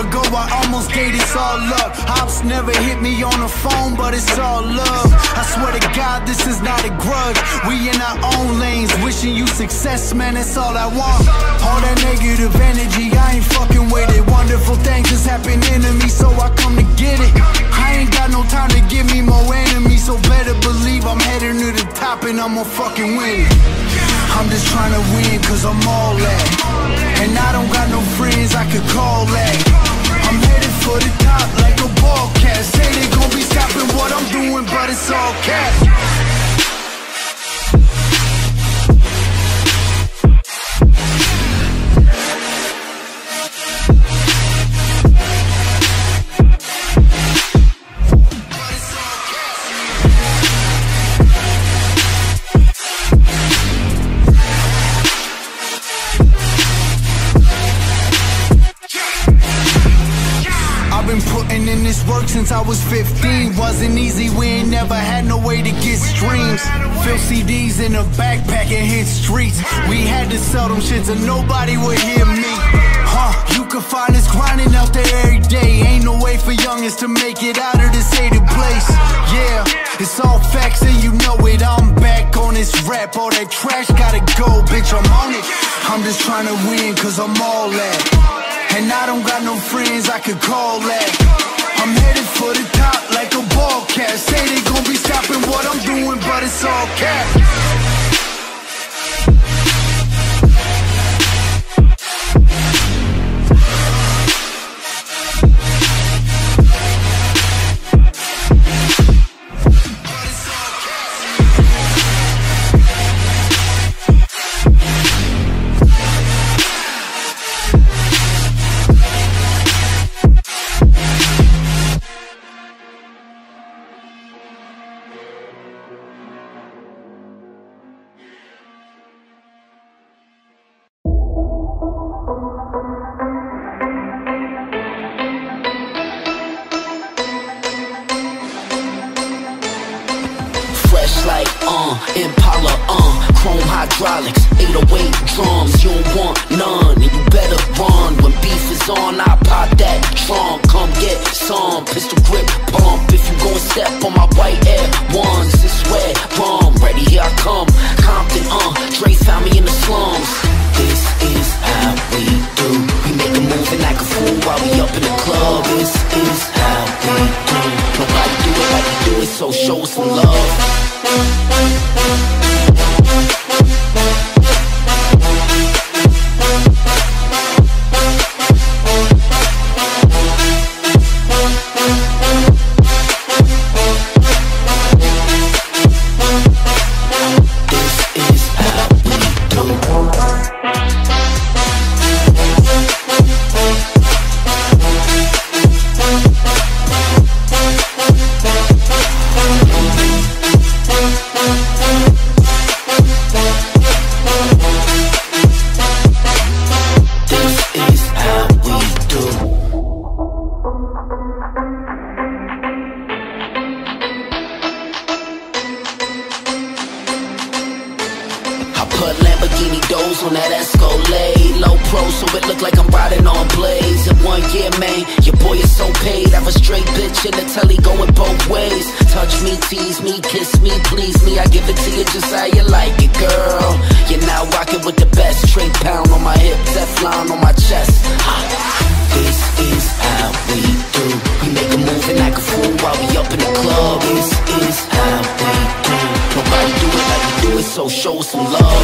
ago I almost gave this all up. Ops never hit me on the phone, but it's all love. I swear to God, this is not a grudge. We in our own lanes, wishing you success, man, that's all I want. All that negative energy, I ain't fucking with it. Wonderful things just happening to me, so I come to get it. I ain't got no time to give me more enemies, so better believe I'm heading to the top and I'm gonna fucking win it. I'm just trying to win cause I'm all that, and I don't got no friends I could call that. I'm headed for the top like a ball cat. Say they gon' be stopping what I'm doing, but it's all cap. Putting in this work since I was 15. Wasn't easy, we ain't never had no way to get streams. Fill CDs in a backpack and hit streets. We had to sell them shits and nobody would hear me. You can find us grinding out there every day. Ain't no way for youngins to make it out of this hated place. Yeah, it's all facts and you know it. I'm back on this rap, all that trash gotta go, bitch, I'm on it. I'm just trying to win cause I'm all that, and I don't got no friends I could call that. I'm headed for the top like a ball cat. Say they gon' be stopping what I'm doing, but it's all cap. Like, Impala, chrome hydraulics, 808 drums, you don't want none, and you better run. When beef is on, I pop that trunk, come get some, pistol grip pump, if you gon' step on my white Air Ones, it's where rum, ready, here I come, Compton, Dre found me in the slums. This is how we do, we make a move and act a fool while we up in the club. This is how we do, nobody do it like we do it, so show us some love. Put Lamborghini doors on that Escalade, low pro so it look like I'm riding on blades. In 1 year, man, your boy is so paid. Have a straight bitch in the telly going both ways. Touch me, tease me, kiss me, please me. I give it to you just how you like it, girl. You're now rocking with the best. Straight pound on my hip, Teflon on my chest. This is how we do. We make a move and act a fool while we up in the club. This is how we do. Nobody do it like we do it, so show us some love.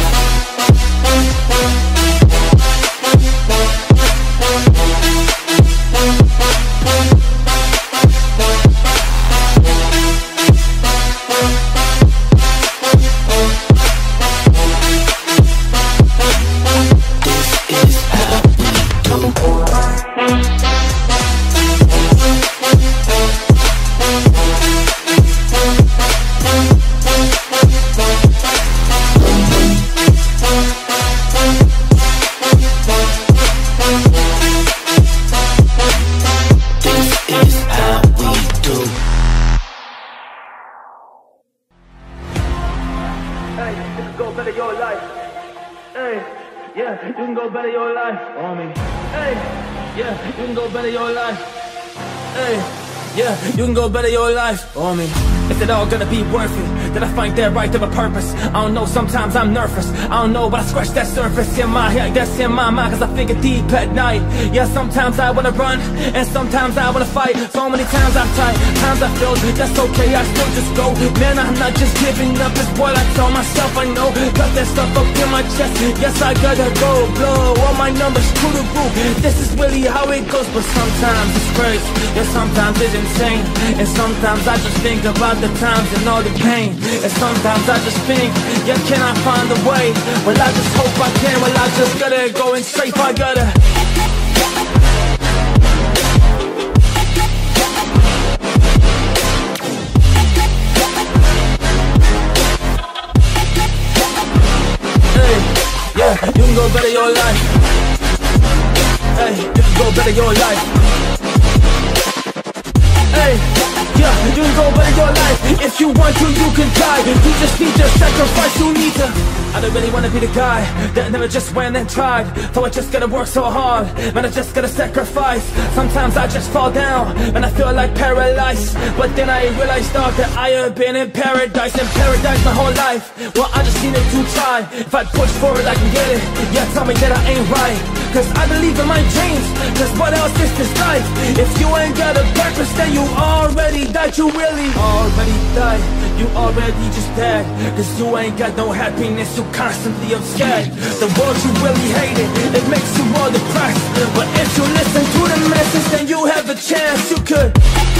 Yeah, you can go better your life on me. Hey, Yeah, you can go better your life. Hey, yeah, you can go better your life. Oh, me. Is it all gonna be worth it? Did I find that right of a purpose? I don't know, sometimes I'm nervous. I don't know, but I scratch that surface in my head, that's in my mind, cause I think it deep at night. Yeah, sometimes I wanna run, and sometimes I wanna fight. So many times I've tried, times I failed, that's okay, I still just go. Man, I'm not just giving up, it's what I tell myself I know. Got that stuff up in my chest, yes I gotta go. Blow all my numbers to the roof, this is really how it goes. But sometimes it's crazy, yeah, sometimes it's insane. And sometimes I just think about the times and all the pain. And sometimes I just think, yeah, can I find a way? Well, I just hope I can. Well, I just gotta go and straight, I gotta. Hey, yeah, you can go better your life. Hey, you can go better your life. Hey, yeah, you can go better your life. If you want to, you can try. You just need to sacrifice, you need to. I don't really wanna be the guy that never just went and tried. So I just gotta work so hard, man, I just gotta sacrifice. Sometimes I just fall down, and I feel like paralyzed. But then I realized that I have been in paradise my whole life. Well, I just needed to try. If I push forward, I can get it. Yeah, tell me that I ain't right, cause I believe in my dreams. Cause what else is this life? If you ain't got a purpose, then you already died. You really already died. You already just dead. Cause you ain't got no happiness, you constantly upset. The world, you really hate it, it makes you all depressed. But if you listen to the message, then you have a chance. You could.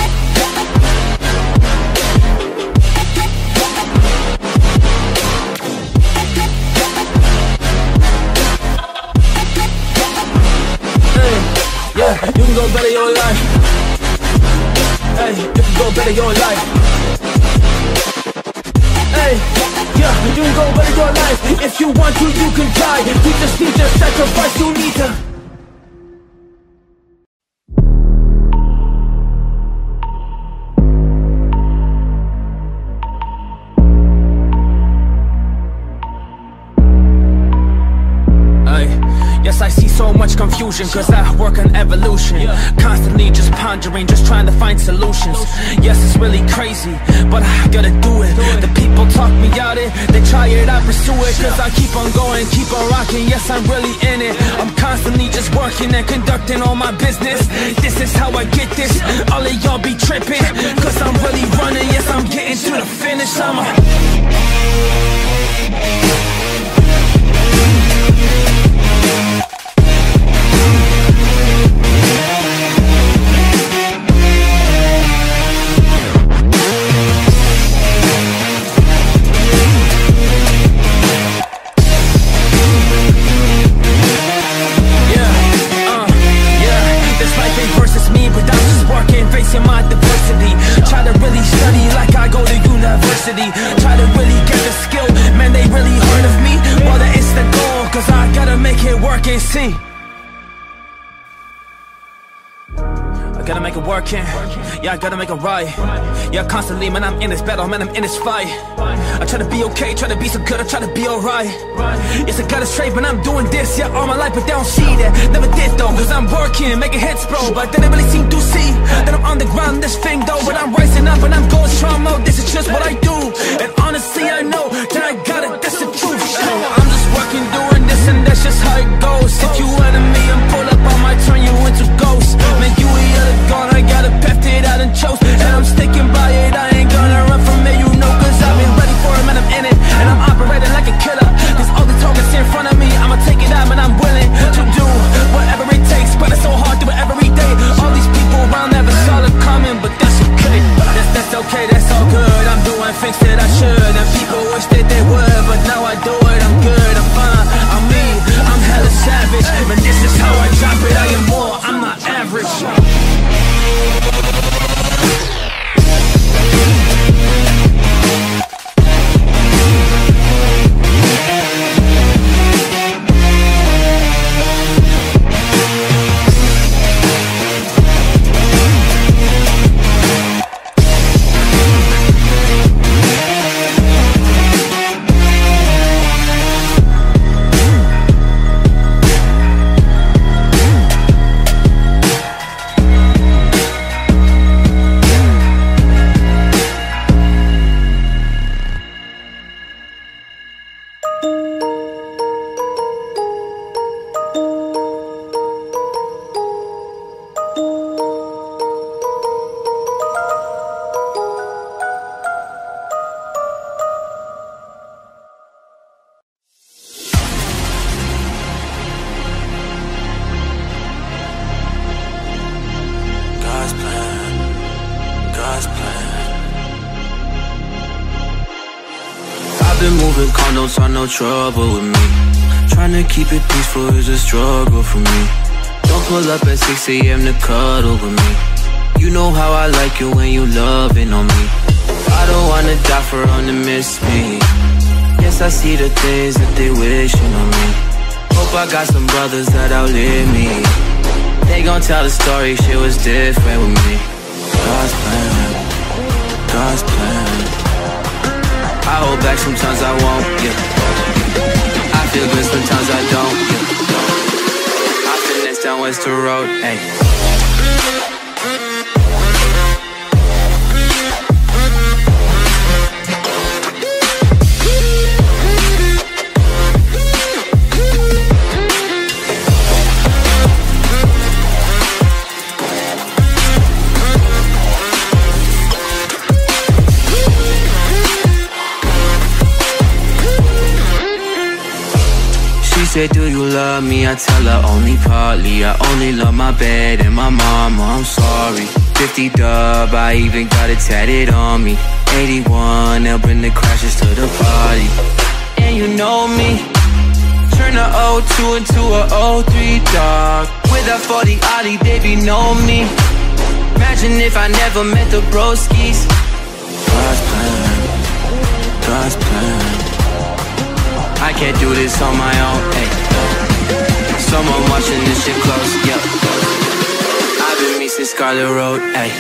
Yeah, you can go better your life. Hey, you can go better your life. Hey, yeah, you can go better your life. If you want to, you can try. You just need to sacrifice, you need to. Yes, I see so much confusion, cause I work on evolution. Constantly just pondering, just trying to find solutions. Yes, it's really crazy, but I gotta do it. The people talk me out it, they try it, I pursue it. Cause I keep on going, keep on rocking, yes, I'm really in it. I'm constantly just working and conducting all my business. This is how I get this, all of y'all be tripping. Cause I'm really running, yes, I'm getting to the finish. Facing my diversity, try to really study like I go to university. Try to really get the skill, man, they really heard of me. Well, that is the goal, cause I gotta make it work and see. I gotta make it working, yeah, I gotta make it right. Yeah, constantly, man, I'm in this battle, man, I'm in this fight. I try to be okay, try to be so good, I try to be alright. Yes, I got it straight, but I'm doing this, yeah, all my life, but they don't see that. Never did though, cause I'm working, making hits, bro. But they didn't really seem to see that I'm on the ground, this thing though. But I'm rising up and I'm going strong, oh, this is just what I do. And honestly, I know that I got it, that's the truth. So I'm just working, doing this, and that's just how it goes. If you enemy and pull up, I might turn you into ghosts. Man, you a other gone, I got it, packed it out and chose. And I'm sticking by it, I ain't gonna run from it, you know. Cause I've been ready for it, man, I'm in it. And I'm operating like a killer. Cause all the targets in front of me, I'ma take it out, and I'm willing to do whatever it takes. But it's so hard, do it every day. All these people around never saw it coming, but that's okay. That's okay, that's all good. I'm doing things that I should, and people wish that they would, but now I do it, I'm good, I'm fine, I'm me, I'm hella savage. Keeping calm, don't start no trouble with me. Trying to keep it peaceful is a struggle for me. Don't pull up at 6 AM to cuddle with me. You know how I like it when you loving on me. I don't wanna die for them to miss me. Yes, I see the things that they wishing on me. Hope I got some brothers that outlive me. They gon' tell the story, shit was different with me. God's plan, God's plan. I hold back, sometimes I won't, yeah. I feel good, sometimes I don't, yeah. I finesse down Western Road, ayy. Say, do you love me? I tell her only partly. I only love my bed and my mama, I'm sorry. 50 dub, I even got it tatted on me. 81, they'll bring the crashes to the party. And you know me, turn a 02 into a 03, dog. With a 40 Ollie, they be know me. Imagine if I never met the broskies. God's plan, God's plan. I can't do this on my own, ayy. Someone watching this shit close, yeah. I've been missing Scarlet Road, ayy.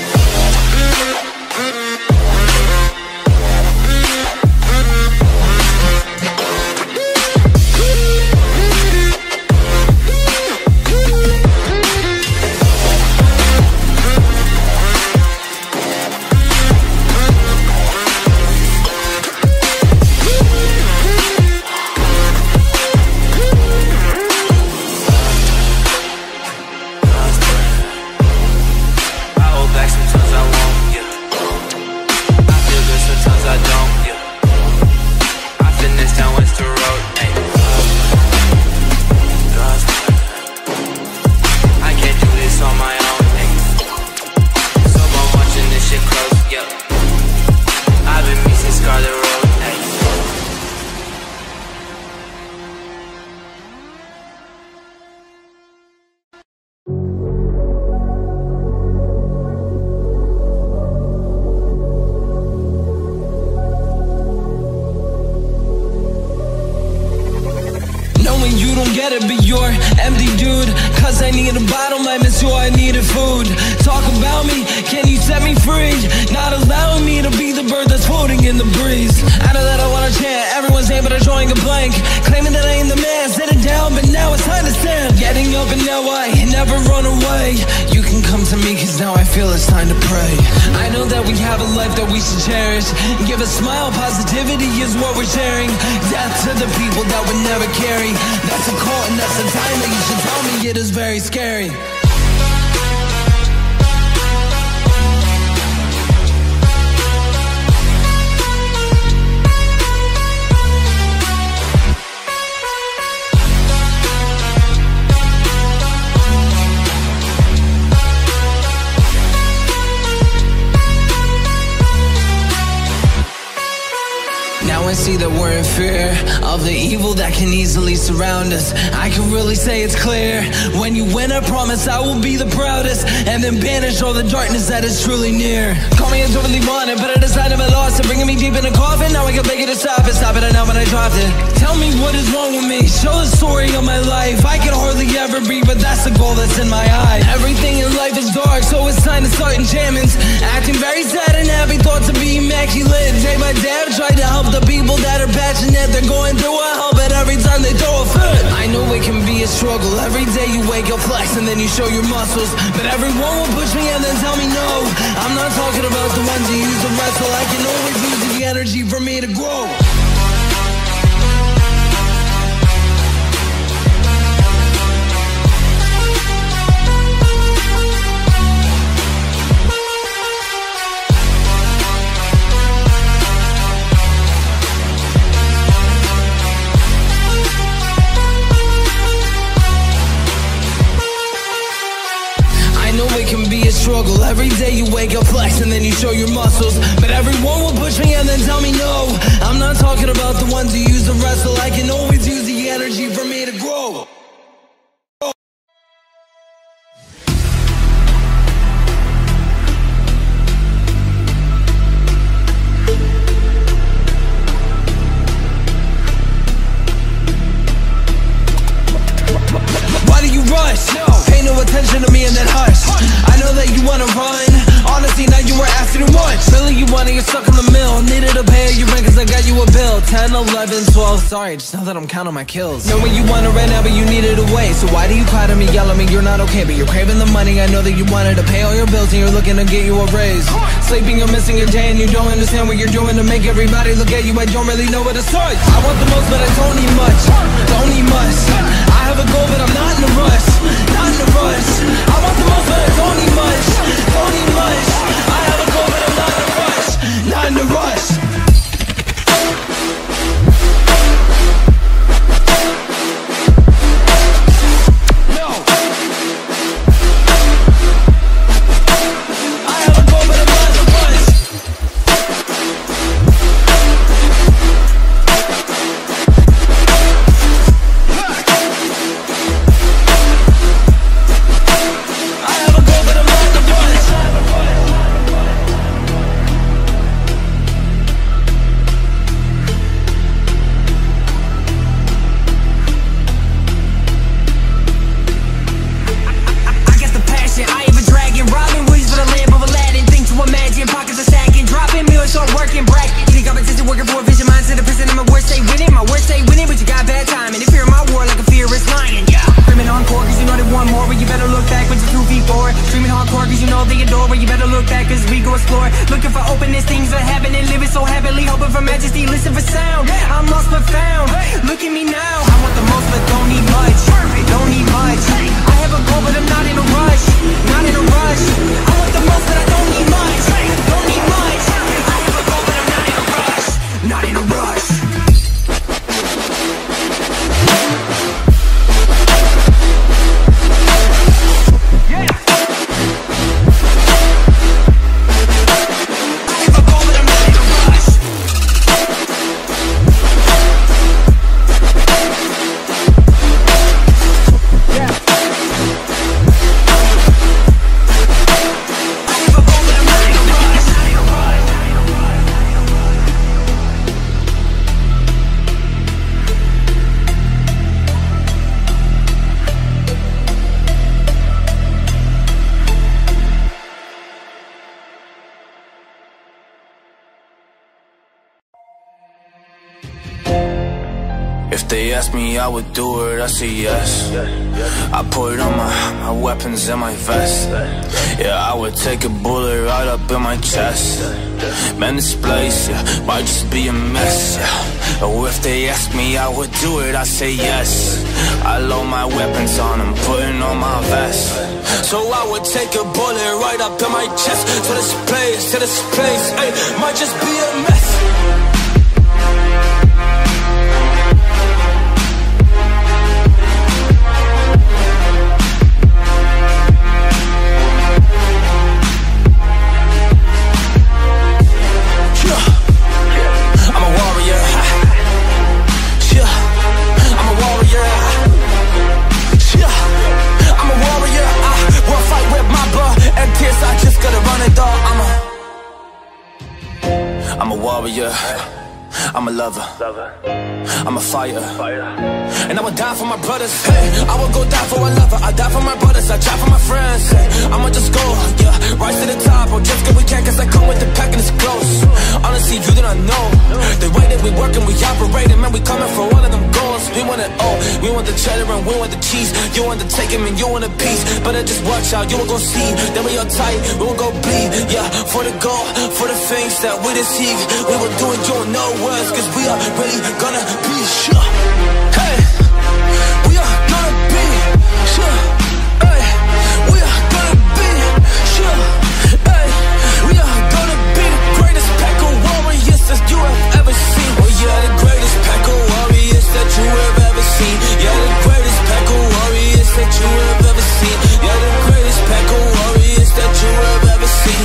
Surround us. I can really say it's clear. When you win, I promise I will be the proudest, and then banish all the darkness that is truly near. Call me until really wanted, but I decided I lost it. Bringing me deep in a coffin, now I can beg you to stop it. Stop it, I know when I dropped it. Tell me what is wrong with me, show the story of my life. I can hardly ever breathe, but that's the goal that's in my eye. Everything in life is dark, so it's time to start enchantments. Acting very sad and happy, thoughts to be immaculate. Day by day I've tried to help the people that are passionate. They're going through a hell, but every time they throw a fit. I know it can be a struggle. Every day you wake up, flex, and then you show your muscles. But everyone will push me and then tell me no. I'm not talking about the ones you use to wrestle. I can always use the energy for me to grow. Struggle. Every day you wake up flex and then you show your muscles. But everyone will push me and then tell me no. I'm not talking about the ones who use the wrestle. I can always use the energy for me to grow. Why do you rush? Pay no attention to me and then hush. I know that you wanna run. Honestly, now you were asking too much. Really, you wanna get stuck in the mill. Needed to pay your rent cause I got you a bill. 10, 11, 12, sorry, just know that I'm counting my kills. Knowing you wanna right now, but you needed a way. So why do you cry to me, yell at me, you're not okay? But you're craving the money, I know that you wanted to pay all your bills and you're looking to get you a raise. Sleeping, you're missing your day and you don't understand what you're doing to make everybody look at you. I don't really know what to say. I want the most, but I don't need much. Don't need much. I have a goal, but I'm not in a rush. Not in a rush. I want the most, but I don't need much. Don't need much. I have a goal, but I'm not in a rush. Not in a rush. They asked me, I would do it, I say yes. I put on my weapons and my vest. Yeah, I would take a bullet right up in my chest. Man, this place, yeah, might just be a mess, yeah. Or if they ask me, I would do it, I say yes. I load my weapons on, I'm putting on my vest. So I would take a bullet right up in my chest. To this place, hey, might just be a mess. I'm a warrior, I'm a lover, I'm a fighter, and I would die for my brothers. Hey, I would go die for a lover. I die for my brothers, I die for my friends. Hey, I'ma just go, yeah, rise to the top. Or just 'cause we can, 'cause I come with the pack and it's close. Honestly, you do not know the way that we work and we operate, and man, we coming for all of them goals. We want it all, we want the cheddar and we want the cheese. You want to take him and you want a piece, but just watch out, you won't go see. Then we all tight, we won't go bleed. Yeah, for the goal, for the things that we deceive. We will do it, you will know words, 'cause we are really gonna be sure. Hey, we are gonna be sure. Hey, we are gonna be sure. Hey, we are gonna be the greatest pack of warriors that you have ever seen. Oh yeah, the greatest pack of warriors that you have ever seen. Yeah, the greatest pack of warriors that you have ever seen. Yeah, the greatest pack of warriors that you have ever seen.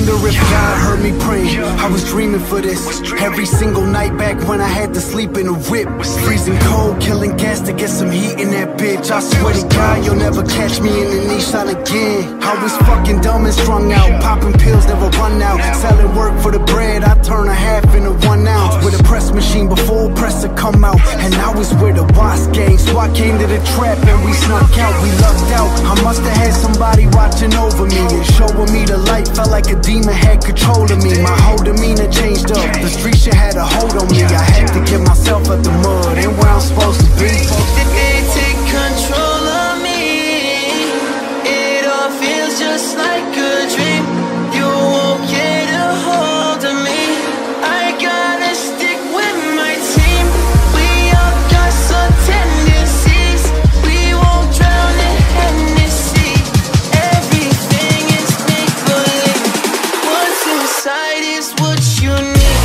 wonder if God heard me praying. I was dreaming for this every single night back when I had to sleep in a whip. Freezing cold, killing gas to get some heat in that bitch. I swear to God, you'll never catch me in the Nissan again. I was fucking dumb and strung out, popping pills, never run out. Selling work for the bread, I turn a half into 1 ounce. With a press machine before press to come out. And I was with a boss gang, so I came to the trap and we snuck out. We lucked out, I must have had somebody watching over me and showing me the light. Felt like a demon had control of me. My whole demeanor changed up, the street shit had a hold on me. I had to get myself out the mud and where I'm supposed to be. They take control of me. It all feels just like a dream. You won't get a hold of me. I gotta stick with my team. We all got some tendencies. We won't drown in Hennessy. Everything is make-believe. What's inside is what you need.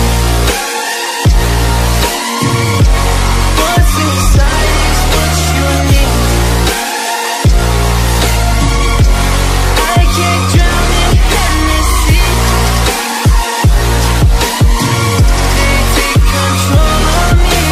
What's inside is what you need. I can't drown in Hennessy. They take control of me.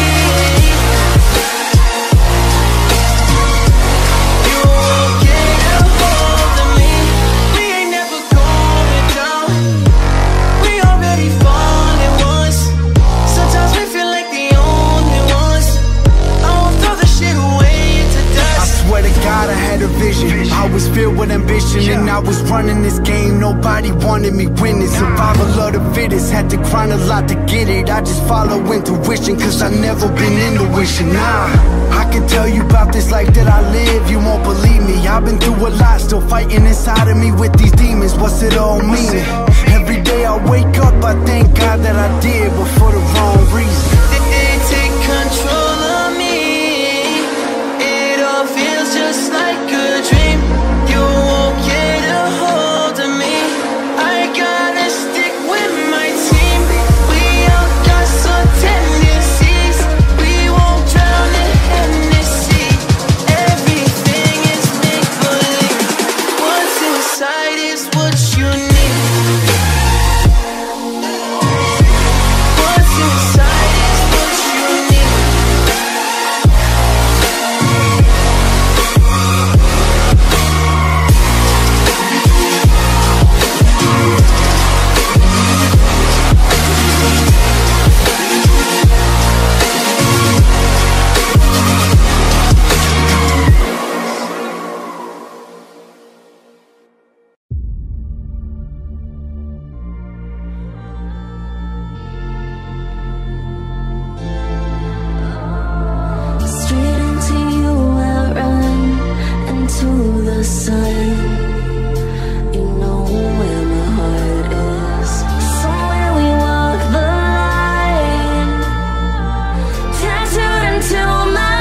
You won't get a hold of me. We ain't never going down. We already falling once. Sometimes we feel like the only ones. I won't throw the shit away into I dust. swear to God I had a vision. I was filled with ambition and I was running this game. Nobody wanted me winning. Survival of the fittest, had to grind a lot to get it. I just follow intuition cause I never been into wishing. Nah, I can tell you about this life that I live, you won't believe me. I've been through a lot, still fighting inside of me with these demons. What's it all meaning? Every day I wake up, I thank God that I did, but for the wrong reason. They take control of me. It all feels just like a dream. You won't get a hold of me. I gotta stick with my team. We all got some tendencies. We won't drown in Hennessy. Everything is make-believe. What's inside is what you need. What's inside is what you need. Straight into you I run, into the sun. You know where my heart is. Somewhere we walk the line, tattooed into my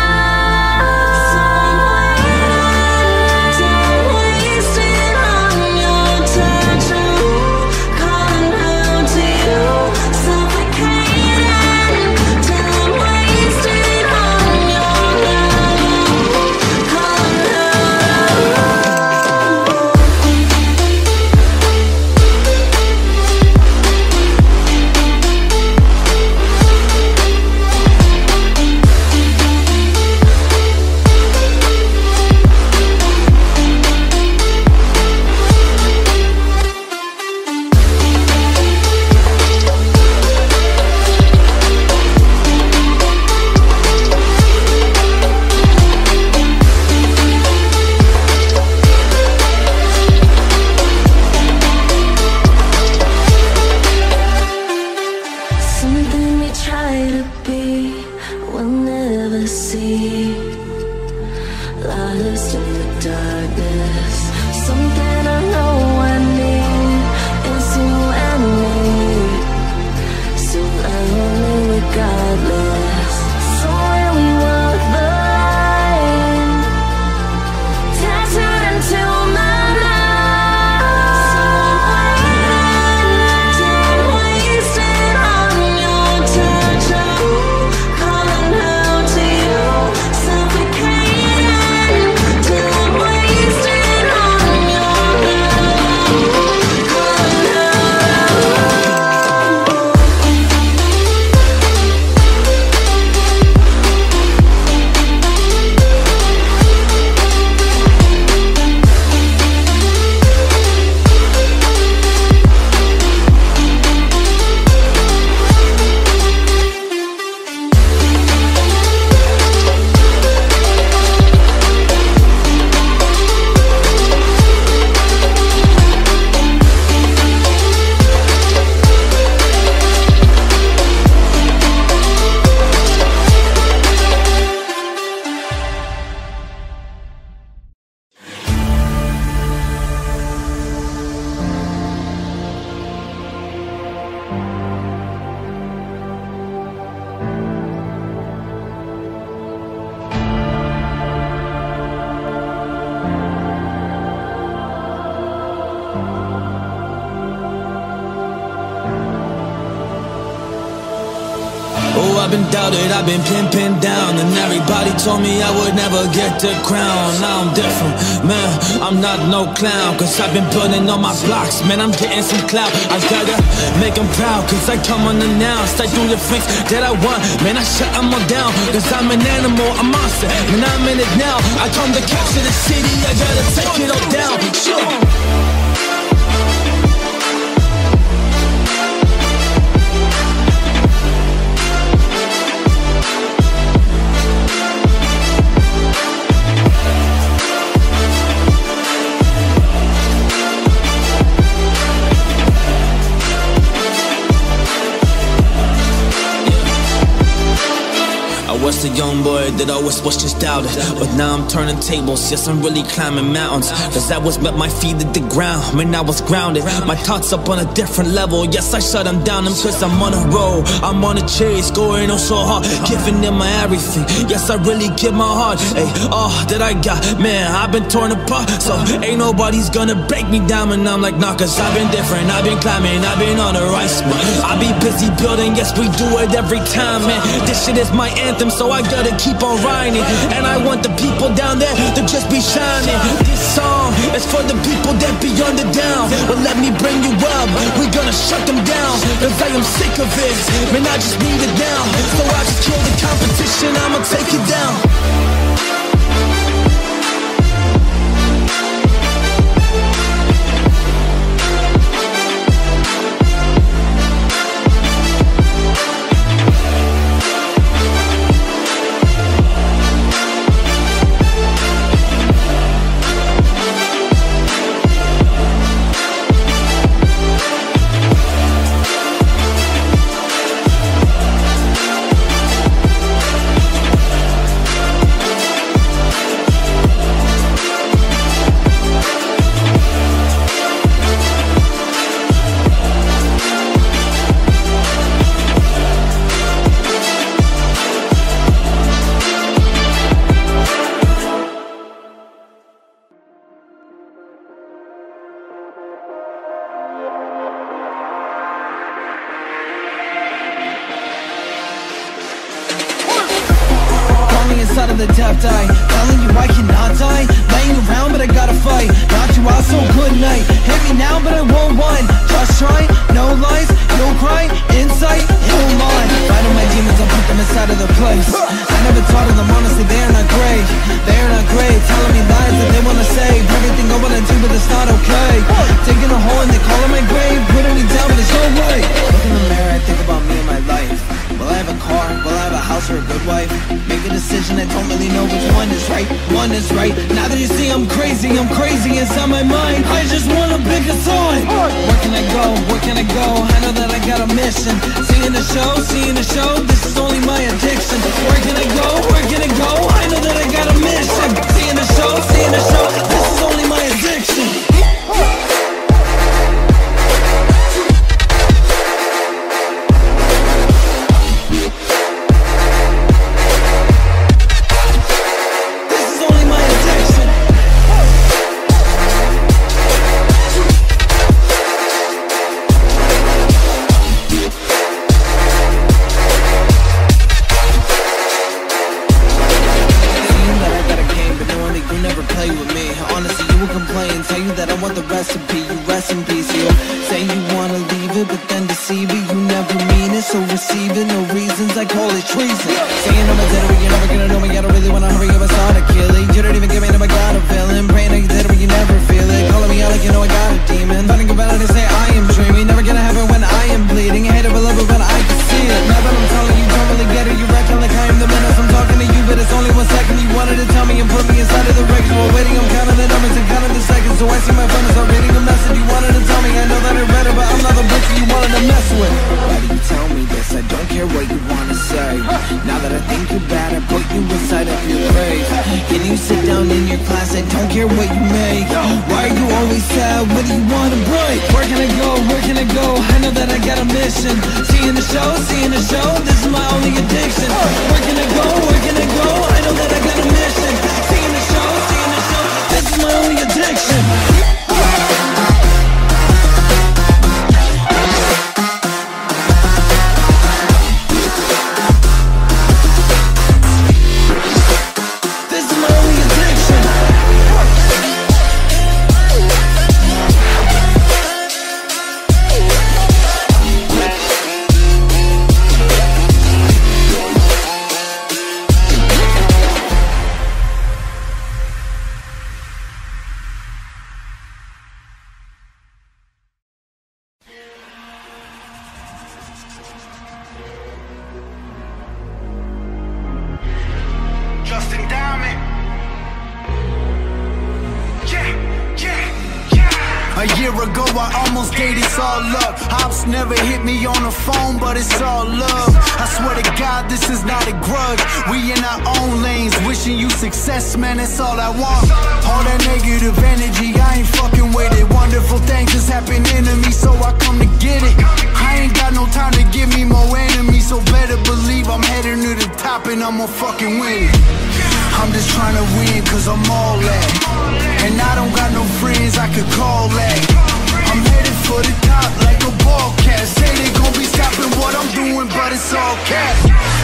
mind. Don't waste it on your touch. Calling out to you, suffocating. Don't waste it on your love. Calling something we try to be, we'll never see. Lost in the darkness. Something I know I need is you and me. So lonely, regardless. Somewhere we walk the line, tattooed into my mind. Don't waste it on your touch. Calling out to you, suffocating. Don't waste it on your been doubted, I've been pinned down, and everybody told me I would never get the crown. Now I'm different, man, I'm not no clown, cause I've been building on my blocks, man, I'm getting some clout. I gotta make them proud, cause I come unannounced. I do the things that I want, man, I shut them all down, cause I'm an animal, a monster, and I'm in it now. I come to capture the city, I gotta take it all down. I was the young boy that always was just doubted, but now I'm turning tables, yes I'm really climbing mountains, cause I was met my feet at the ground, man I was grounded, my thoughts up on a different level, yes I shut them down, cause I'm on a roll, I'm on a chase, going on so hard, giving them my everything, yes I really give my heart, hey, all that I got, man I've been torn apart, so ain't nobody's gonna break me down, and I'm like nah, cause I've been different, I've been climbing, I've been on the rise, I be busy building, yes we do it every time, man, this shit is my anthem, so I gotta keep on riding, and I want the people down there to just be shining. This song is for the people that be on the down, but let me bring you up, we gonna shut them down, cause I am sick of it, man I just need it now, so I just kill the competition, I'ma take it down. Inside of the depth, I telling you I cannot die, laying around but I gotta fight, knocked you out so good night, hit me now but I won't whine, just try, no lies, you'll cry, insight, you'll lie, fight on my demons, I'll put them inside of the place, I never taught them honestly, they are not great, telling me lies that they wanna save, everything I wanna do but it's not okay, digging a hole and they call it my grave, putting me down but it's no way, look in the mirror, I think about me and my life, will I have a car, will I have a house or a good wife, make a decision, I don't really know which one is right, now that you see I'm crazy inside my mind, I just wanna pick a side, where can I go, I know that I got a mission, seeing the show, this is only my addiction, where can I go, I know that I got a mission, seeing the show, this is only my addiction. So receiving no reasons, I call it treason. Saying I'm a dead, but you're never gonna know me. I don't really wanna hurry up and start a killing. You don't even give me no, I got a feeling. Praying like you dead, but you never feel it. Calling me out like you know I got a demon. Fighting about it and say I am dreaming. Never gonna happen when I am bleeding. I hate it, but love it when I can see it. Now that I'm telling you, don't really get it. You're acting like I am the menace. I'm talking to you, but it's only 1 second. You wanted to tell me and put me inside of the record. While waiting, I'm counting the numbers and counting the seconds. So I see my phone and start reading a message. You wanted to tell me, I know that I read it, but I'm not the bitch you wanted to mess with. Why do you tell me this? I don't care what you wanna say. Now that I think you're bad, I put you inside of your grave. Can you sit down in your class? I don't care what you make. Why are you always sad? What do you wanna break? Where can I go? I know that I got a mission. Seeing the show, this is my only addiction. Where can I go? I know that I got a mission. Seeing the show, this is my only addiction. A year ago I almost gave this all up. Ops never hit me on the phone, but it's all love. I swear to God, this is not a grudge. We in our own lanes, wishing you success, man, that's all I want. All that negative energy, I ain't fucking with it. Wonderful things just happening to me, so I come to get it. I ain't got no time to give me more enemies, so better believe I'm heading to the top and I'ma fucking win it. I'm just trying to win cause I'm all that, and I don't got no friends I could call that. I'm headed for the top like a ball cat. Say they gon' be stopping what I'm doing, but it's all cat.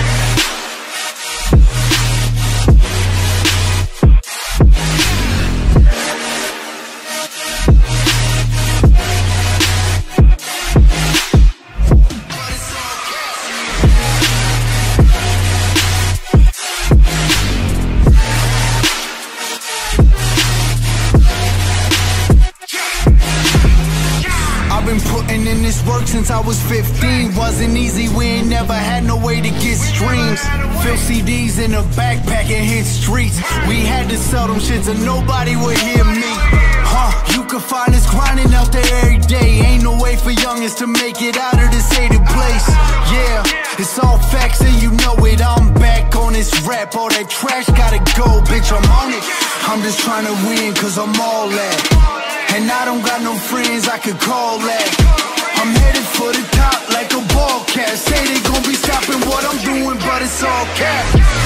In this work since I was 15. Wasn't easy, we ain't never had no way to get streams. Fill CDs in a backpack and hit streets. We had to sell them shit so nobody would hear me. You can find us grinding out there every day. Ain't no way for youngins to make it out of this hated place. Yeah, it's all facts and you know it. I'm back on this rap, all that trash gotta go, bitch, I'm on it. I'm just trying to win cause I'm all that, and I don't got no friends I could call that. I'm headed for the top like a ball cat. Say they gon' be stopping what I'm doing, but it's all cat.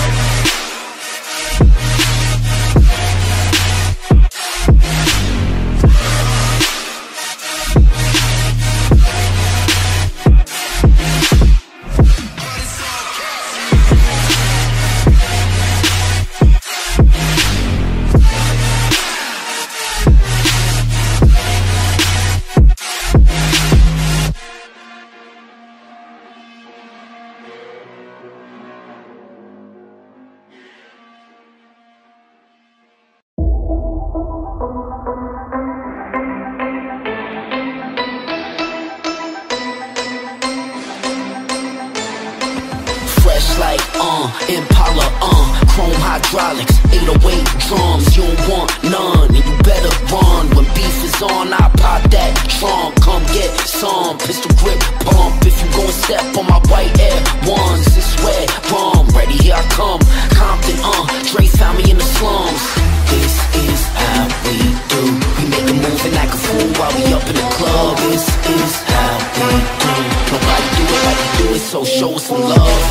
Impala, chrome hydraulics, 808 drums. You don't want none, and you better run. When beef is on, I pop that trunk. Come get some pistol grip pump. If you gon' step on my white Air Ones, it's red rum. Ready, here I come. Compton, Dre found me in the slums. This is how we do. We make a move and act a fool while we up in the club. This is how we do. Nobody do it like we do it, so show us some love.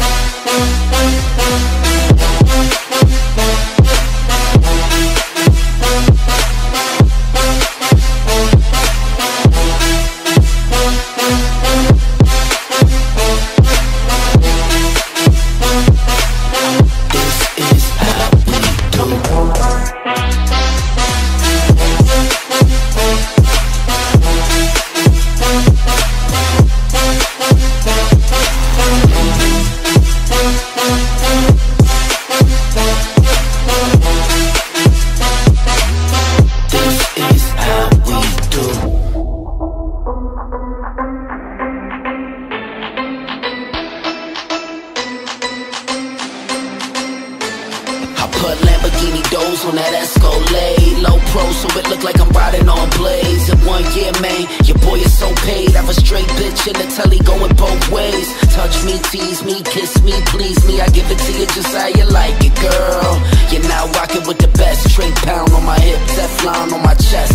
Put Lamborghini doors on that Escalade. Low pro, so it look like I'm riding on blades. In 1 year, man, your boy is so paid. Have a straight bitch in the telly going both ways. Touch me, tease me, kiss me, please me. I give it to you just how you like it, girl. You're now rocking with the best. Straight pound on my hip, Teflon on my chest.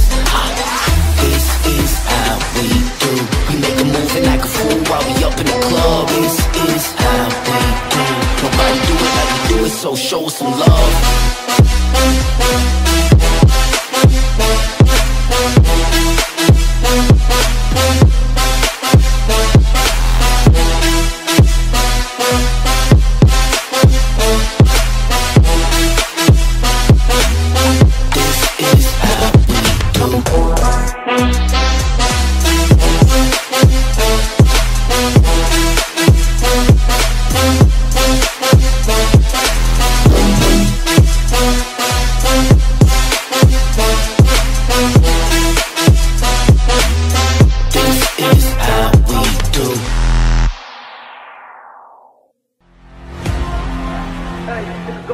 This is how we do. We make a move and act a fool while we up in the club. This is how we do. Nobody do it like we do it, so show us some love.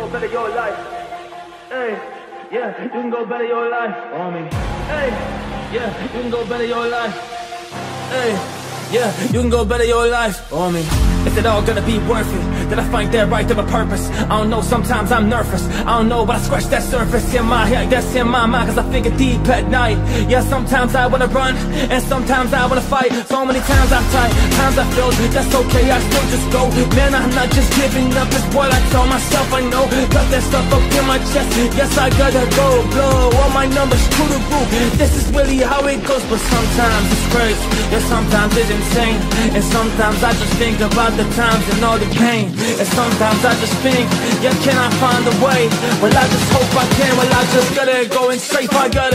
You can go better your life on me. Hey, yeah, you can go better your life. Hey, yeah, you can go better your life on me. Is it all gonna be worth it? Did I find that right of a purpose? I don't know, sometimes I'm nervous. I don't know, but I scratch that surface in my head, that's in my mind, cause I think it deep at night. Yeah, sometimes I wanna run, and sometimes I wanna fight. So many times I've tried, times I failed, that's okay, I still just go. Man, I'm not just giving up, it's what I tell myself I know. Got that stuff up in my chest, yes I gotta go. Blow all my numbers to the roof, this is really how it goes. But sometimes it's crazy, yeah, sometimes it's insane. And sometimes I just think about the times and all the pain. And sometimes I just think, yeah, can I find a way? Well, I just hope I can. Well, I just gotta go and strafe, I gotta.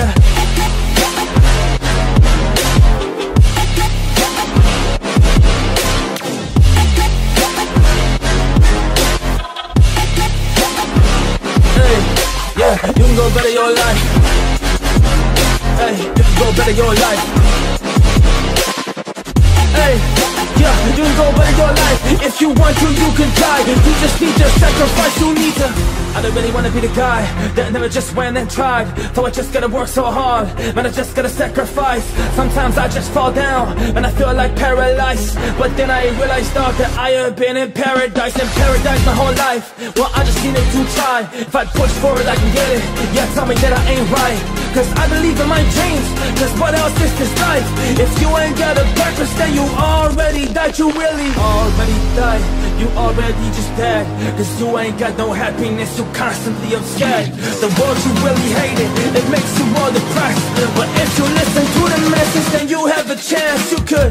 Hey, yeah, you can go better your life. Hey, you can go better your life. Hey, yeah, you can go better your life. If you want to, you can try. You just need to sacrifice, you need to. I don't really wanna be the guy that never just went and tried. So I just gotta work so hard, man, I just gotta sacrifice. Sometimes I just fall down, and I feel like paralyzed. But then I realized, dog, that I have been in paradise. In paradise my whole life, well, I just needed to try. If I push forward, I can get it. Yeah, tell me that I ain't right, cause I believe in my dreams. Cause what else is this life? If you ain't got a purpose, then you already died. You really already died. You already just dead. Cause you ain't got no happiness, you constantly upset. The world, you really hate it, it makes you all depressed. But if you listen to the message, then you have a chance. You could.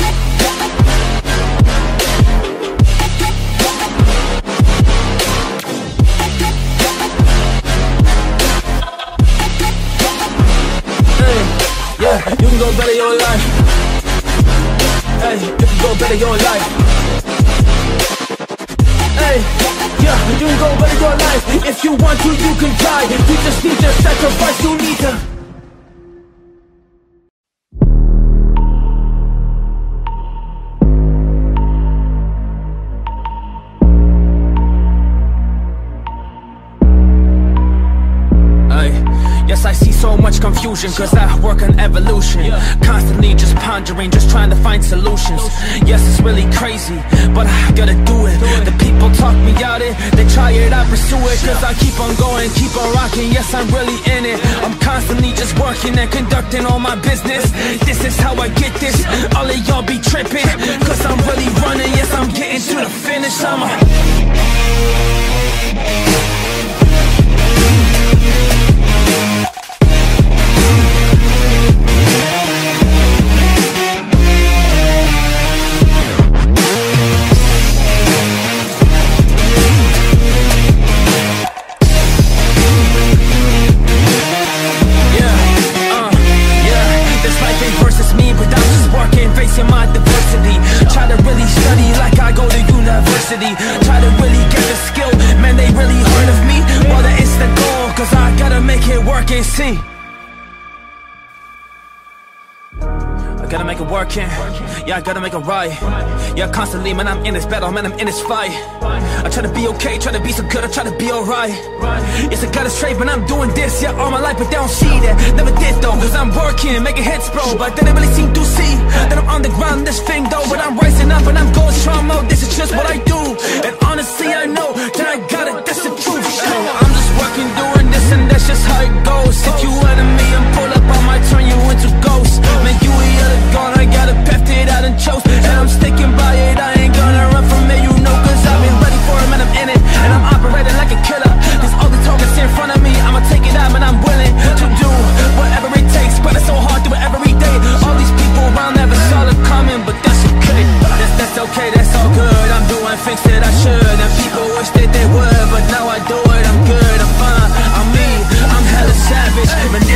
Hey, yeah, you can go better your life. Hey, you can go better your life. Hey, yeah, you can go better your life. If you want to, you can try. You just need to sacrifice, you need to. Yes, I see so much confusion, cause I work on evolution. Constantly just pondering, just trying to find solutions. Yes, it's really crazy, but I gotta do it. The people talk me out it, they try it, I pursue it. Cause I keep on going, keep on rocking, yes, I'm really in it. I'm constantly just working and conducting all my business. This is how I get this, all of y'all be tripping. Cause I'm really running, yes, I'm getting to the finish. Try to really get the skill, man, they really heard of me. Well, it's the goal, cause I gotta make it work and see. I gotta make it work, yeah, I gotta make it right. Yeah, constantly, man, I'm in this battle, man, I'm in this fight. I try to be okay, try to be so good, I try to be alright. Yes, I gotta straight, man, I'm doing this, yeah, all my life, but they don't see that. Never did though, cause I'm working, making hits, bro. But they didn't really seem to see that I'm on the ground, this thing though. But I'm rising up and I'm going strong, oh, this is just what I do. And honestly, I know that I got it, that's the truth. I'm just working, doing this, and that's just how it goes. If you enemy and pull up, I might turn you into ghosts. Man, you ain't gone, I gotta path it out and chose. And I'm sticking by it, I ain't gonna run from it, you know. Cause I've been ready for it, man, I'm in it. And I'm operating like a killer. Cause all the targets in front of me, I'ma take it out, man, I'm willing to do whatever it takes. But it's so hard, do it every day. All these people around never saw it coming, but that's okay. That's okay, that's all good. I'm doing things that I should, and people wish that they would, but now I do it, I'm good, I'm fine, I'm me, I'm hella savage. Man,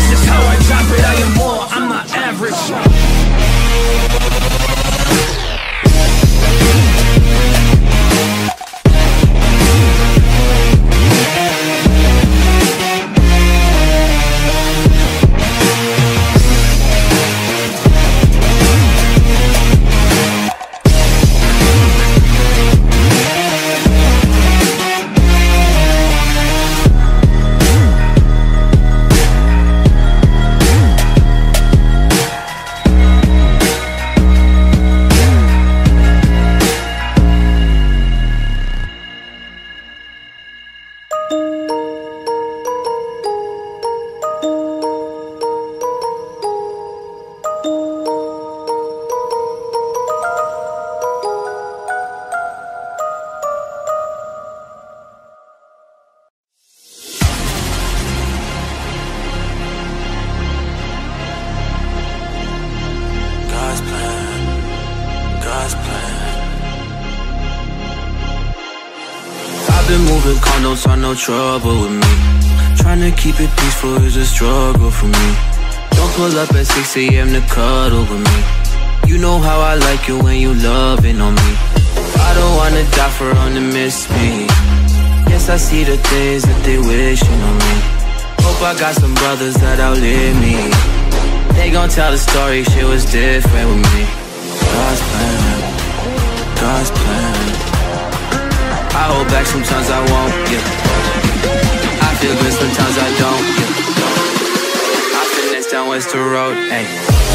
around, don't start no trouble with me. Tryna keep it peaceful is a struggle for me. Don't pull up at 6 a.m. to cuddle with me. You know how I like it when you loving on me. I don't wanna die for her to miss me. Yes, I see the things that they wishing on me. Hope I got some brothers that outlive me. They gon' tell the story, shit was different with me. God's plan, God's plan. I hold back, sometimes I won't, yeah. I feel good, sometimes I don't, yeah. I finesse down Western Road, ayy.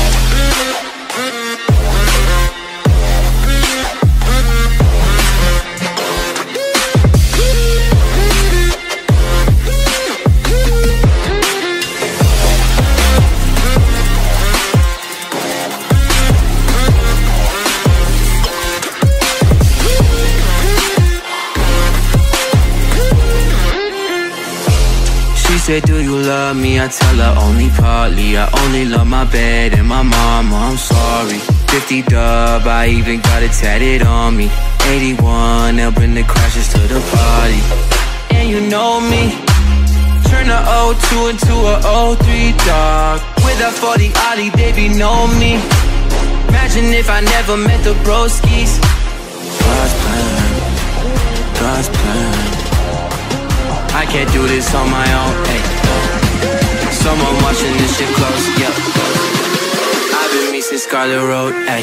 Say, do you love me? I tell her only partly. I only love my bed and my mama, I'm sorry. 50 dub, I even got it tatted on me. 81, they'll bring the crashes to the party. And you know me, turn a 02 into a 03, dog. With a 40 Ollie, they be know me. Imagine if I never met the broskies. God's plan, God's plan. I can't do this on my own, ayy. Someone watching this shit close, yeah. I've been me since Scarlet Road, ayy.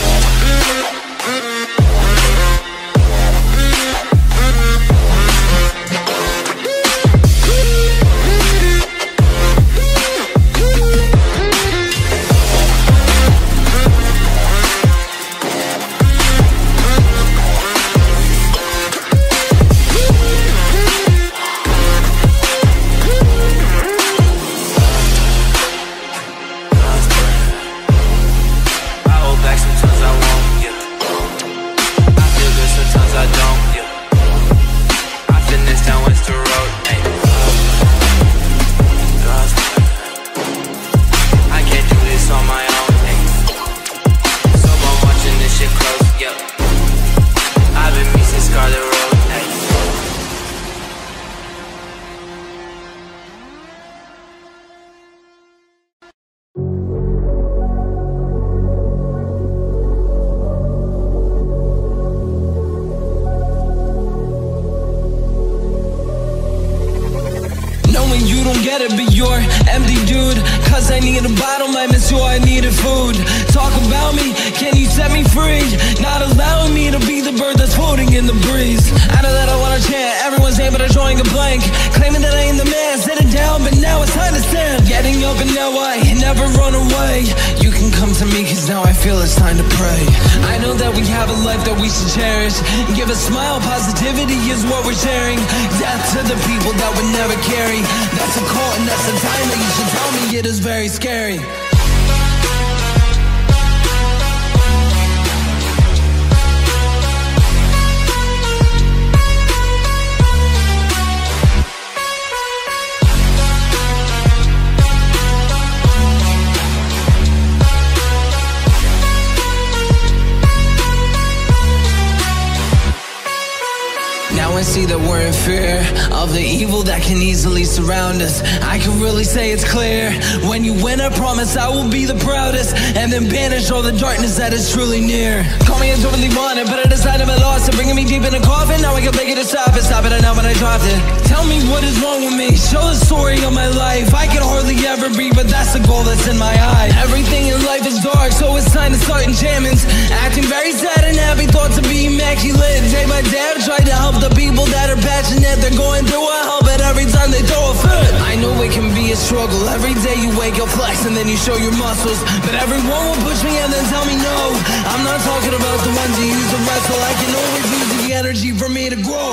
Surround us. I can really say it's clear. When you win, I promise I will be the proudest, and then banish all the darkness that is truly near. Call me until really wanted, but I decided I lost it, bringing me deep in a coffin. Now I can make it to stop it I know when I dropped it. Tell me what is wrong with me, show the story of my life. I can hardly ever breathe, but that's the goal that's in my eye. Everything in life is dark, so it's time to start enchantments. Acting very sad and happy, thoughts to be immaculate. Day by day I've tried to help the people that are passionate. They're going through a hell, but every time they throw a fit. I know it can be a struggle. Every day you wake up flex and then you show your muscles, but everyone will push me and then tell me no. I'm not talking about the ones who use to wrestle. I can always use the energy for me to grow.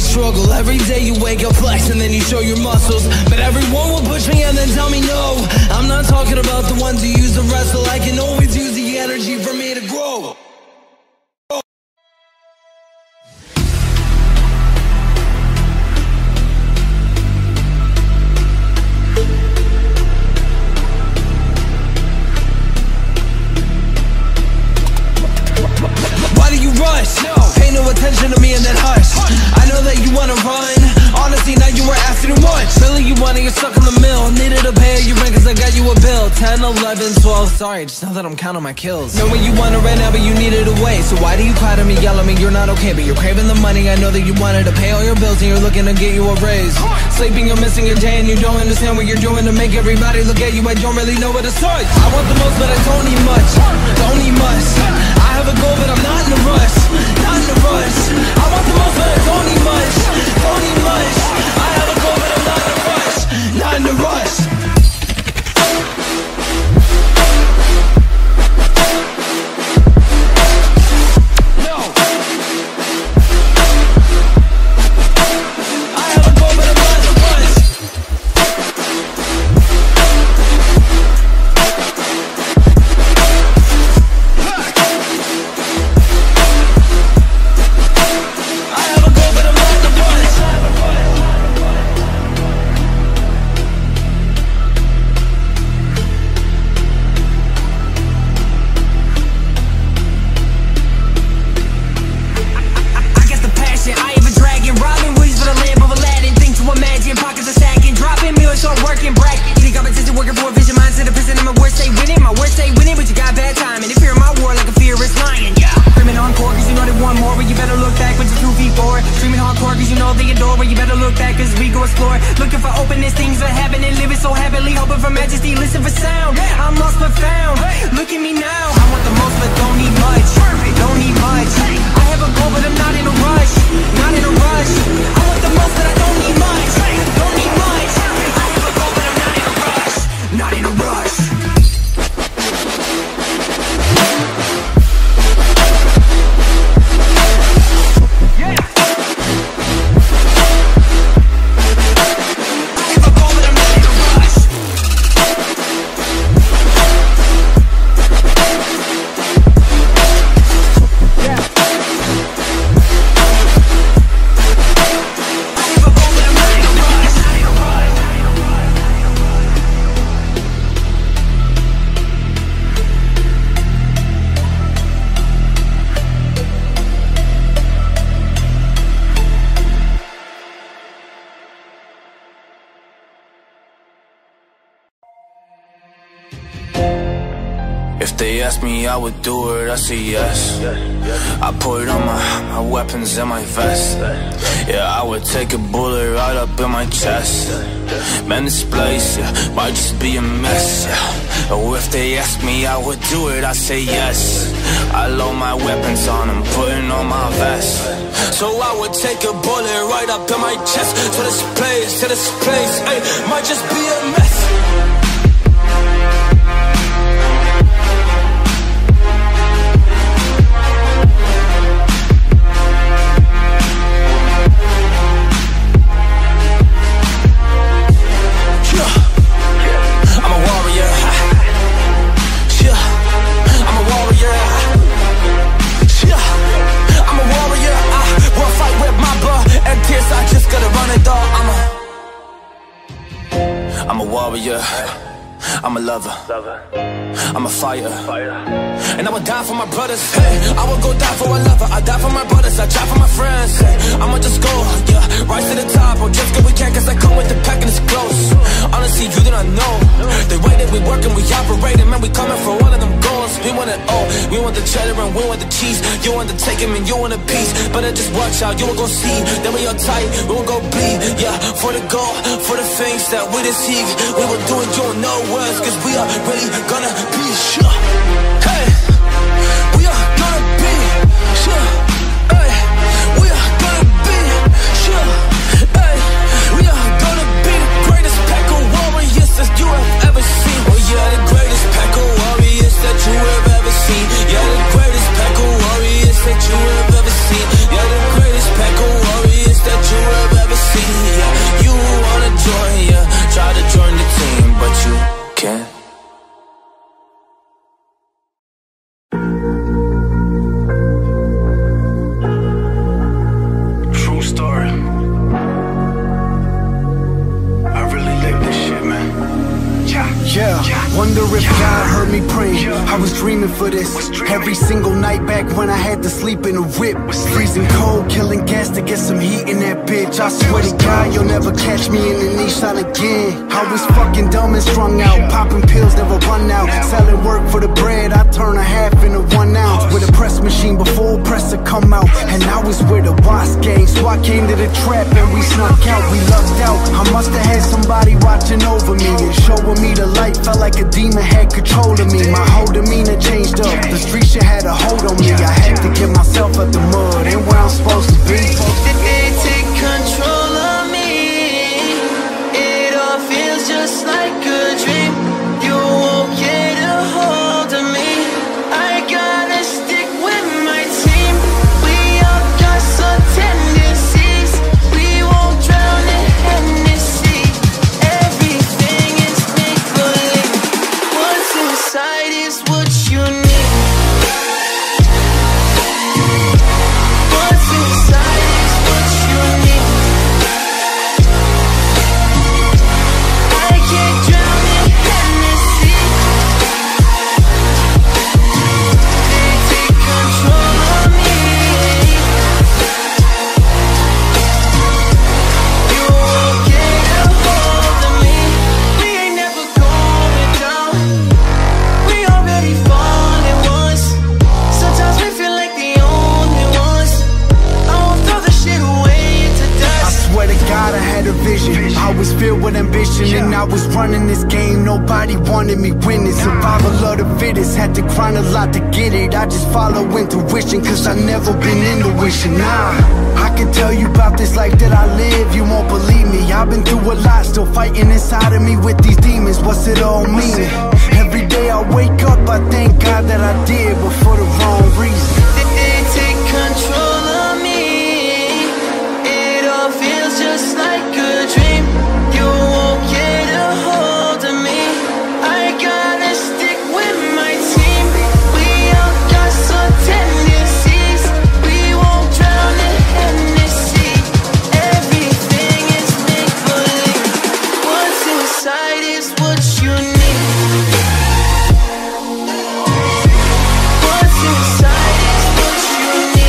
struggle. Every day you wake up flex and then you show your muscles. But everyone will push me and then tell me no. I'm not talking about the ones who use to wrestle. I can always use the energy for me to grow. Why do you rush? Pay no attention to me and then hush. I know that you wanna run. Honestly, now you were asking what? Really, you wanna get stuck in the mill. Needed to pay your rent cause I got you a bill. 10, 11, 12, sorry, just know that I'm counting my kills. Knowing you want it right now, but you need it away. So why do you cry to me, yell at me, you're not okay? But you're craving the money, I know that you wanted to pay all your bills and you're looking to get you a raise. Sleeping, you're missing your day and you don't understand what you're doing to make everybody look at you. I don't really know what to say. I want the most, but I don't need much. Don't need much. I have a goal, but I'm not in a rush. Not in a rush. I want the most, but I don't need much. Don't need much. I have a goal, but I'm not in a rush. Not in a rush. If they ask me, I would do it, I say yes. I put on my weapons in my vest. Yeah, I would take a bullet right up in my chest. Man, this place, might just be a mess, Oh, if they ask me, I would do it, I say yes. I load my weapons on, I'm putting on my vest. So I would take a bullet right up in my chest. To this place, ay, might just be a mess. I'm a warrior, I'm a lover, I'm a fighter, and I would die for my brothers. Hey, I would go die for a lover. I die for my brothers, I die for my friends. Hey, I'ma just go, yeah, rise to the top. Or just cause we can, cause I come with the pack and it's close. Honestly, you do not know the way that we work and we operate, and man, we coming for one of them goals. We want it all, we want the cheddar and we want the cheese. You want the take 'em and you want a piece. Better just watch out, you won't go see. Then we all tight, we won't go bleed. Yeah, for the goal, for the things that we deceive. We will do it, you don't know words, cause we are really gonna be sure. Hey, we are gonna be sure. Hey, we are gonna be sure. Hey, we are gonna be the greatest pack of warriors that you have ever seen. Oh yeah, the greatest pack of warriors that you have ever seen. Yeah, the greatest pack of warriors that you have ever seen. Yeah, the greatest pack of warriors that you I was dreaming for this every single night back when I had to sleep in a whip. Freezing cold, killing gas to get some heat in that bitch. I swear to God, you'll never catch me in the Nissan again. I was fucking dumb and strung out, popping pills, never run out. Selling work for the bread, I turn a half into 1 ounce. With a press machine before press to come out. And I was with a boss gang, so I came to the trap and we snuck out. We lucked out, I must have had somebody watching over me and showing me the light. Felt like a demon had control of me. My whole demeanor changed up, the street shit had a hold on me. I had to get myself out the mud, ain't where I'm supposed to be. They take control of me. It all feels just like a dream. You won't get a hold of me. I gotta stick with my team. We all got some tendencies. We won't drown in Hennessy. Everything is make-believe. What's inside is what you need. What's inside is what you need. I can't drown in Hennessy. They take control of me. You won't get a hold of me. We ain't never going down. We already fallen once. Sometimes we feel like the only ones. I won't throw the shit away into I dust. swear to God I had a vision. I was filled with ambition and I was running this game. Nobody wanted me winning. Survival of the fittest, had to grind a lot to get it. I just follow intuition, cause I never been into wishing. Nah, I can tell you about this life that I live, you won't believe me. I've been through a lot, still fighting inside of me with these demons. What's it all meaning? Every day I wake up, I thank God that I did, but for the wrong reason. They take control of me. It all feels just like a dream. You won't get a hold of me. I gotta stick with my team. We all got some tendencies. We won't drown in Hennessy. Everything is make-believe. What's inside is what you need. What's inside is what you need.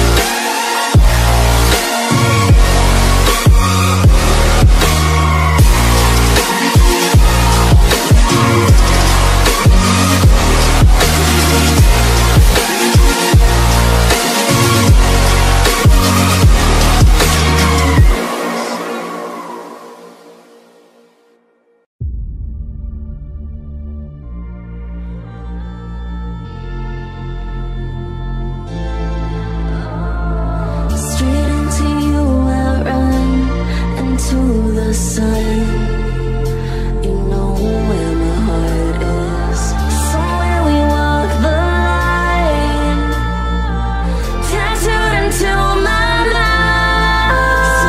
Straight into you I run, into the sun. You know where my heart is. Somewhere we walk the line, tattooed into my mind.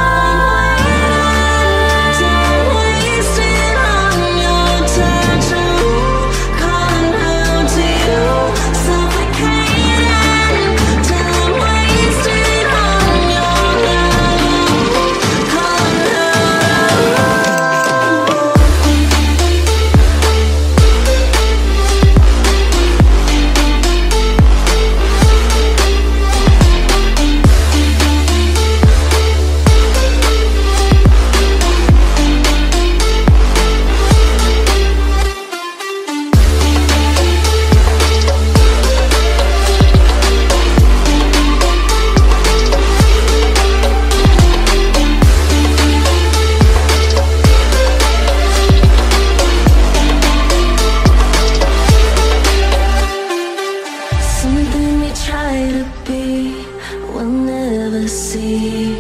Time wasted on your touch. Calling out to you, suffocating. Time wasted on your love. Calling out. Something we try to be, we'll never see.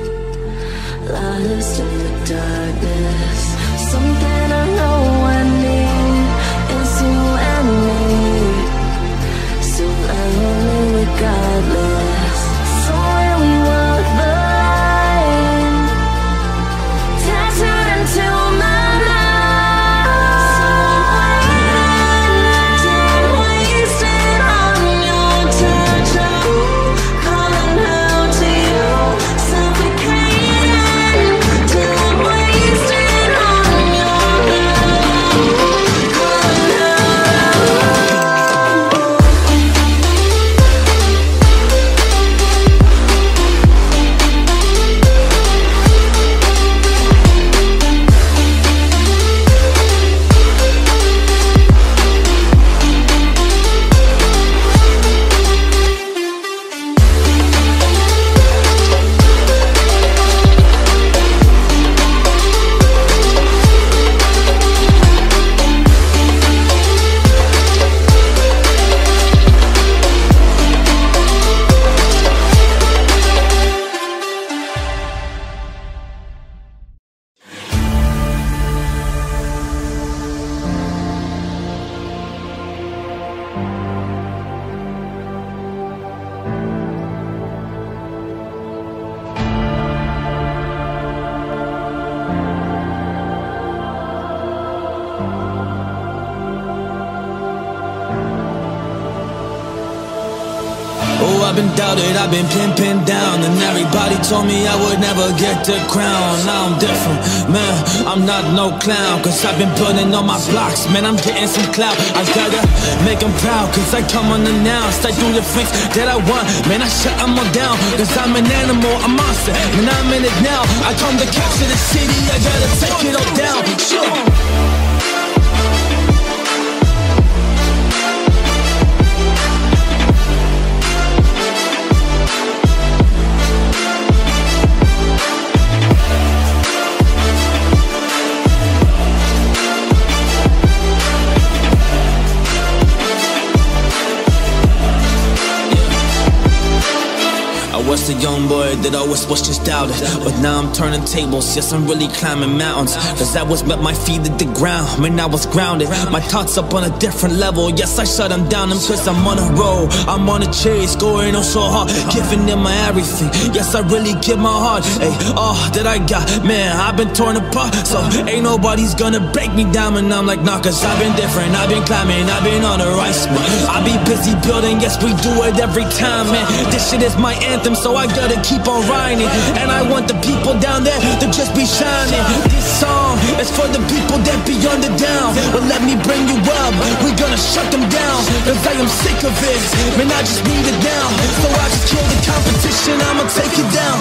Lost in the darkness. Something I know I need is you and me. So lonely regardless. Somewhere we walk the line, tattooed into my mind. Time wasted on your touch. Calling out to you, suffocating. Time wasted on your doubted, I've been pinned down. And everybody told me I would never get the crown. Now I'm different, man, I'm not no clown. Cause I've been building on my blocks, man, I'm getting some clout. I gotta make them proud, cause I come unannounced. I do the things that I want, man, I shut them all down. Cause I'm an animal, a monster, and I'm in it now. I come to capture the city, I gotta take it all down. Sure. I was the young boy that always was just doubted, but now I'm turning tables, yes I'm really climbing mountains. Cause I was met my feet at the ground, man I was grounded. My thoughts up on a different level, yes I shut them down. Cause I'm on a roll, I'm on a chase, going on so hard, giving them my everything. Yes I really give my heart, hey, all that I got, man I've been torn apart. So ain't nobody's gonna break me down, and I'm like nah, cause I've been different, I've been climbing, I've been on the rise. I be busy building, yes we do it every time, man. This shit is my anthem, so I gotta keep on riding. And I want the people down there to just be shining. This song is for the people that be on the down. But let me bring you up, we gonna shut them down. Cause I am sick of it, man I just need it now. So I just kill the competition, I'ma take it down.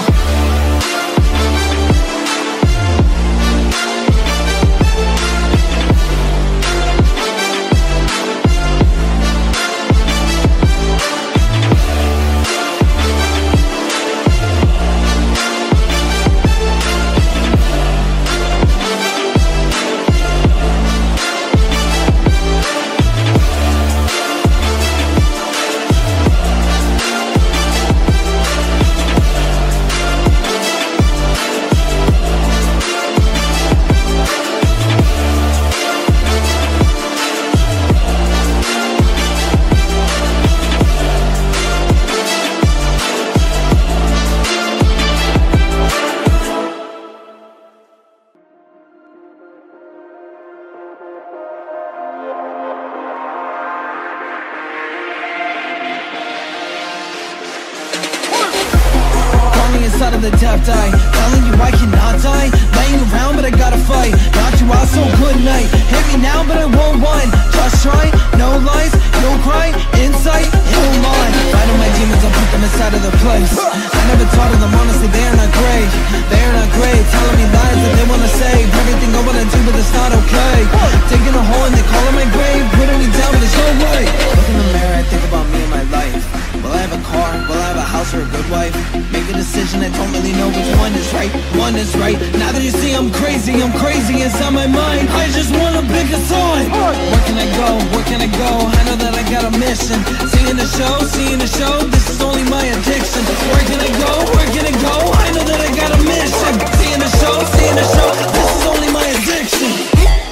Inside of the depth, I telling you I cannot die. Laying around but I gotta fight. Knocked you out so good night. Hit me now but I won't whine. Just try, no lies, you'll cry. Insight, you'll lie. Fight on my demons, I'll put them inside of the place. I never taught of them, honestly, they're not great. They're not great, telling me lies that they wanna save. Everything I wanna do but it's not okay. Digging a hole and they calling my grave. Putting me down but it's no way. Look in the mirror, I think about me and my life. Will I have a car? Will I have a house or a good wife? Make a decision, I don't really know which one is right. One is right. Now that you see I'm crazy inside my mind. I just wanna pick a side. Where can I go? Where can I go? I know that I got a mission. Seeing the show, this is only my addiction. Where can I go? Where can I go? I know that I got a mission. Seeing the show, this is only my addiction.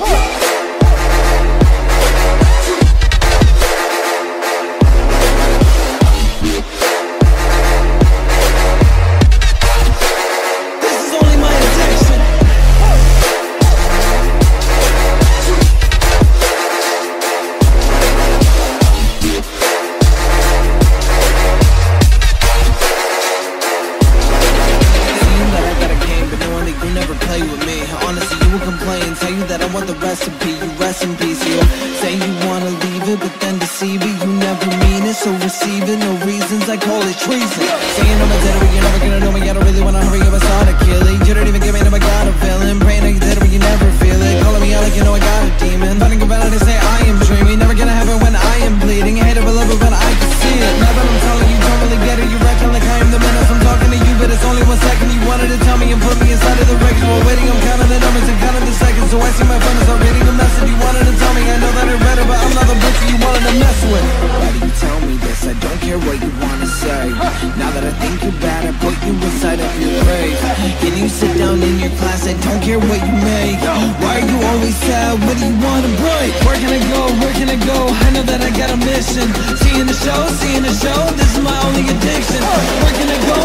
So receive it, no reasons, I call it treason. Saying I'm a dead, you're never gonna know me. I don't really wanna hurry up and start a killing. You don't even give me, no, I got a feeling. Praying like you dead, but you never feel it. Calling me out like you know I got a demon. Fighting about it and say I am dreaming. Never gonna happen when I am bleeding. Hate it or love it when I can see it. Now that I'm telling you, don't really get it. You reckon like I am the menace. I'm talking to you, but it's only 1 second. You wanted to tell me and put me inside of the records. While waiting, I'm counting the numbers and counting the seconds. So I see my phone and start reading a message. You wanted to tell me, I know that I read it, but I'm not the bitch you wanted to mess with. Why do you tell me this? I don't care what you wanna say. Now that I think you're bad, I put you inside of your grave. Can you sit down in your class? I don't care what you make. Why are you always sad? What do you wanna break? Where can I go? Where can I go? I know that I got a mission. Seeing the show, this is my only addiction. Where can I go?